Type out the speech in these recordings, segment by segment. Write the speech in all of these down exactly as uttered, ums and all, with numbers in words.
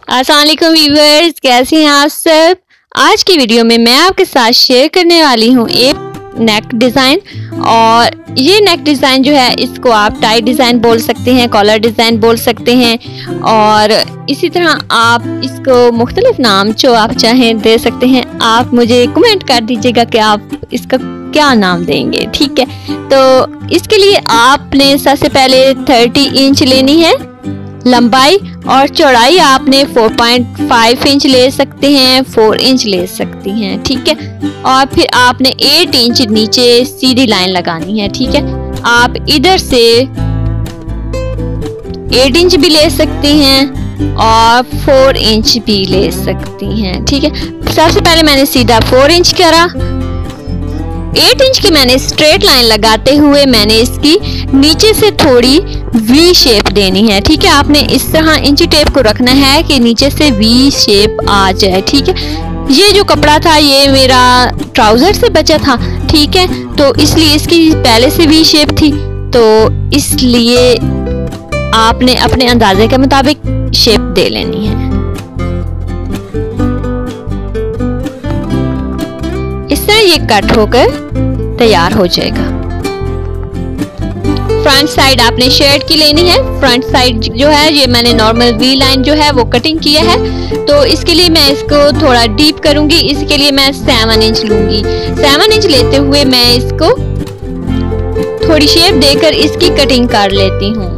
अस्सलामुअलैकुम व्यूअर्स, कैसे हैं आप सब। आज की वीडियो में मैं आपके साथ शेयर करने वाली हूँ एक नेक डिज़ाइन। और ये नेक डिज़ाइन जो है इसको आप टाई डिज़ाइन बोल सकते हैं, कॉलर डिज़ाइन बोल सकते हैं, और इसी तरह आप इसको मुख्तलिफ नाम जो आप चाहें दे सकते हैं। आप मुझे कमेंट कर दीजिएगा कि आप इसका क्या नाम देंगे, ठीक है। तो इसके लिए आपने सबसे पहले तीस इंच लेनी है लंबाई, और चौड़ाई आपने चार पॉइंट पाँच इंच ले सकते हैं, चार इंच ले सकती हैं, ठीक है। और फिर आपने आठ इंच नीचे सीधी लाइन लगानी है, ठीक है। आप इधर से आठ इंच भी ले सकती हैं और चार इंच भी ले सकती हैं, ठीक है। सबसे पहले मैंने सीधा चार इंच करा, आठ इंच की मैंने स्ट्रेट लाइन लगाते हुए मैंने इसकी नीचे से थोड़ी वी शेप देनी है, ठीक है। आपने इस तरह इंची टेप को रखना है कि नीचे से वी शेप आ जाए, ठीक है। ये जो कपड़ा था ये मेरा ट्राउजर से बचा था, ठीक है, तो इसलिए इसकी पहले से वी शेप थी, तो इसलिए आपने अपने अंदाजे के मुताबिक शेप दे लेनी है। इस तरह ये कट होकर तैयार हो जाएगा। फ्रंट साइड आपने शर्ट की लेनी है। फ्रंट साइड जो है ये मैंने नॉर्मल वी लाइन जो है वो कटिंग किया है, तो इसके लिए मैं इसको थोड़ा डीप करूंगी। इसके लिए मैं सात इंच लूंगी। सात इंच लेते हुए मैं इसको थोड़ी शेप देकर इसकी कटिंग कर लेती हूँ।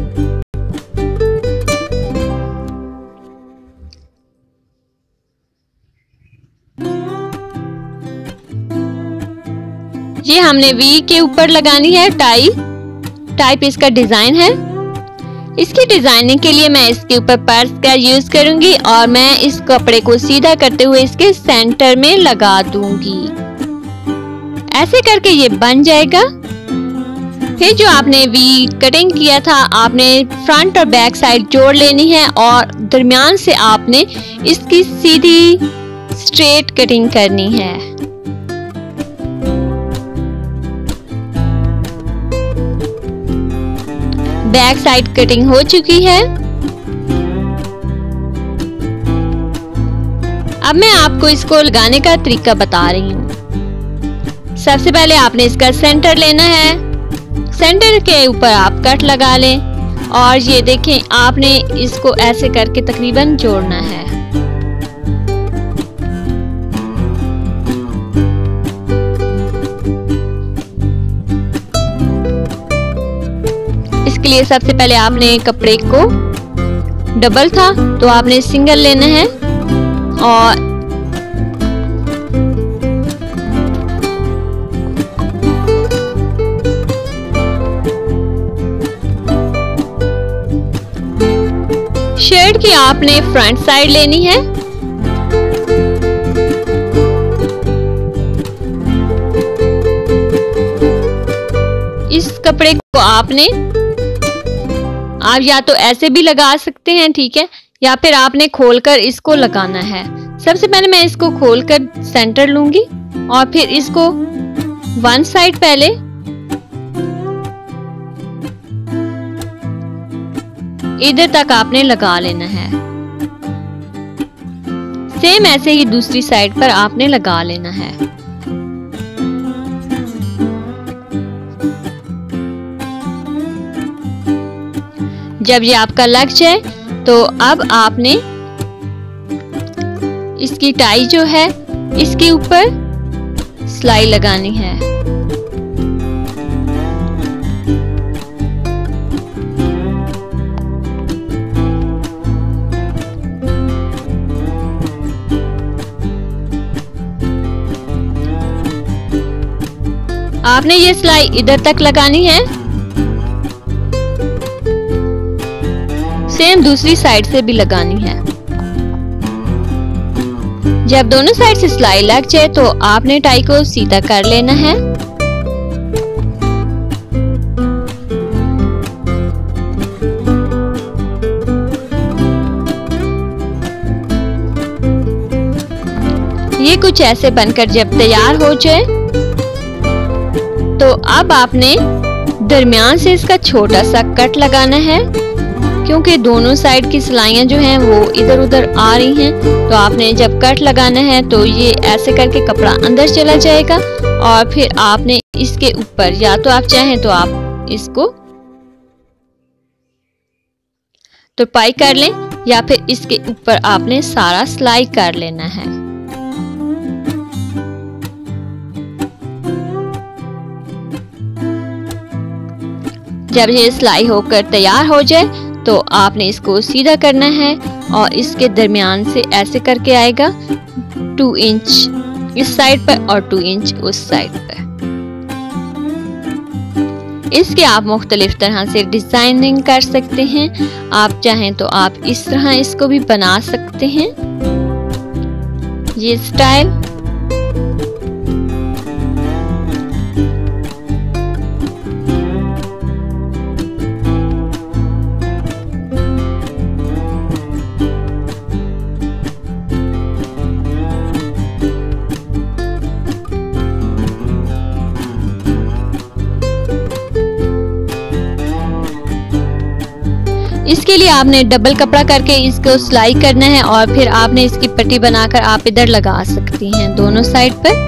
ये हमने वी के ऊपर लगानी है टाई। टाइप इसका डिजाइन है। इसकी डिजाइनिंग के लिए मैं इसके ऊपर पर्स का यूज करूंगी और मैं इस कपड़े को सीधा करते हुए इसके सेंटर में लगा दूंगी। ऐसे करके ये बन जाएगा। फिर जो आपने वी कटिंग किया था आपने फ्रंट और बैक साइड जोड़ लेनी है और दरमियान से आपने इसकी सीधी स्ट्रेट कटिंग करनी है। बैक साइड कटिंग हो चुकी है। अब मैं आपको इसको लगाने का तरीका बता रही हूँ। सबसे पहले आपने इसका सेंटर लेना है। सेंटर के ऊपर आप कट लगा लें और ये देखें आपने इसको ऐसे करके तकरीबन जोड़ना है। इसके लिए सबसे पहले आपने कपड़े को डबल था तो आपने सिंगल लेना है और शर्ट की आपने फ्रंट साइड लेनी है। इस कपड़े को आपने आप या तो ऐसे भी लगा सकते हैं, ठीक है, या फिर आपने खोलकर इसको लगाना है। सबसे पहले मैं इसको खोलकर सेंटर लूंगी और फिर इसको वन साइड पहले इधर तक आपने लगा लेना है। सेम ऐसे ही दूसरी साइड पर आपने लगा लेना है। जब ये आपका लग जाए तो अब आपने इसकी टाई जो है इसके ऊपर सिलाई लगानी है। आपने ये सिलाई इधर तक लगानी है। सेम दूसरी साइड से भी लगानी है। जब दोनों साइड से सिलाई लग जाए तो आपने टाई को सीधा कर लेना है। ये कुछ ऐसे बनकर जब तैयार हो जाए तो अब आपने दरमियान से इसका छोटा सा कट लगाना है क्योंकि दोनों साइड की सिलाइयाँ जो हैं वो इधर उधर आ रही हैं। तो आपने जब कट लगाना है तो ये ऐसे करके कपड़ा अंदर चला जाएगा और फिर आपने इसके ऊपर या तो आप चाहें तो आप इसको तुरपाई कर लें या फिर इसके ऊपर आपने सारा सिलाई कर लेना है। जब ये सिलाई होकर तैयार हो जाए तो आपने इसको सीधा करना है और इसके दरमियान से ऐसे करके आएगा टू इंच इस साइड पर और टू इंच उस साइड पर। इसके आप मुख्तलिफ तरह से डिजाइनिंग कर सकते हैं। आप चाहें तो आप इस तरह इसको भी बना सकते हैं, ये स्टाइल। इसके लिए आपने डबल कपड़ा करके इसको सिलाई करना है और फिर आपने इसकी पट्टी बनाकर आप इधर लगा सकती हैं दोनों साइड पर।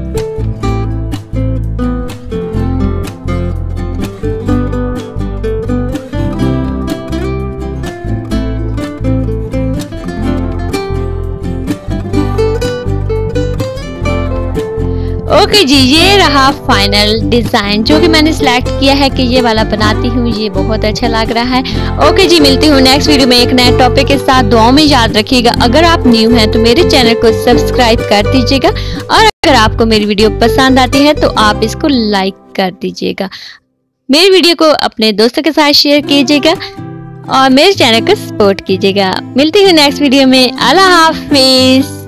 ओके जी, ये रहा फाइनल डिजाइन जो कि मैंने सिलेक्ट किया है कि ये वाला बनाती हूँ। ये बहुत अच्छा लग रहा है। ओके जी, मिलती हूँ नेक्स्ट वीडियो में एक नए टॉपिक के साथ। दुआओं में याद रखिएगा। अगर आप न्यू हैं तो मेरे चैनल को सब्सक्राइब कर दीजिएगा और अगर आपको मेरी वीडियो पसंद आती है तो आप इसको लाइक कर दीजिएगा। मेरी वीडियो को अपने दोस्तों के साथ शेयर कीजिएगा और मेरे चैनल को सपोर्ट कीजिएगा। मिलती हूँ नेक्स्ट वीडियो में। अल्लाह हाफिज।